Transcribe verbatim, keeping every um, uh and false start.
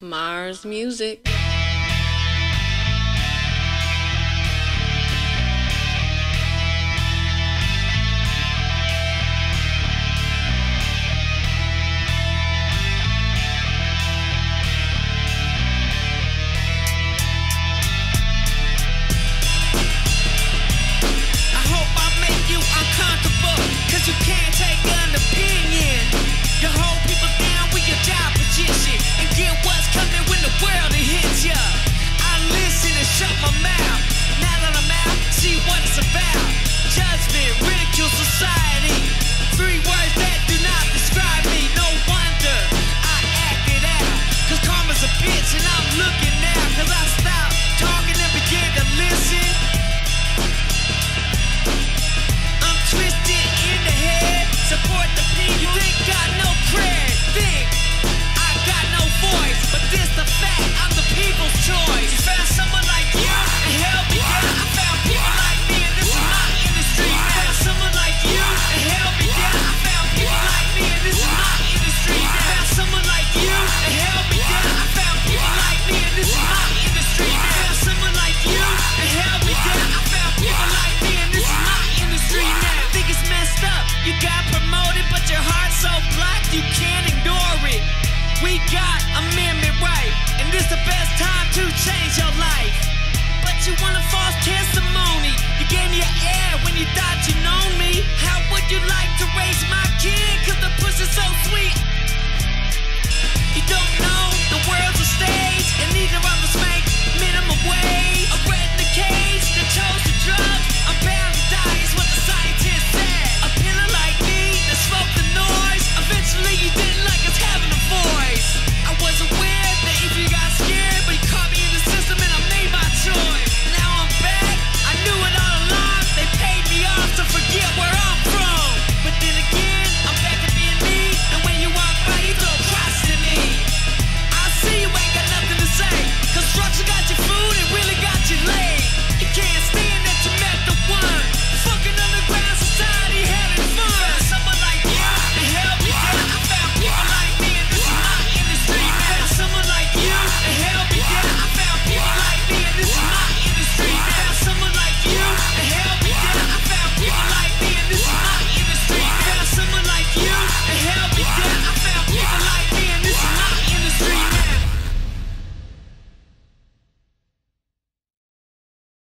Mars Music. You can't take an opinion. You hold people down with your job position and get what's coming when the world hits ya. I listen and shut my mouth. Now that I'm out, see what it's about. Judgment, ridicule, society. Three words that do not describe me. No wonder I act it out. Cause karma's a bitch and I'm looking now. Cause I stopped talking and began to listen. I'm twisted in the head. Support the people. You think got no cred. Think I got no voice. But this the fact, I'm the people's choice. You found someone like you and held me down. I found people like me and this is my industry. I found someone like you and held me down. I found people like me and this is my industry. I found someone like you and held me down. I found people like me and this is my industry. I found someone like you and held me down. I found people like me and this is my industry now. Think it's messed up. You got promoted, but your heart's so black you can't ignore it. We got amendment right, and this the best time to change your life. But you want a false testimony. You gave me your air when you thought you know me. How would you like to raise my kid? Cause the pussy's so sweet. You don't know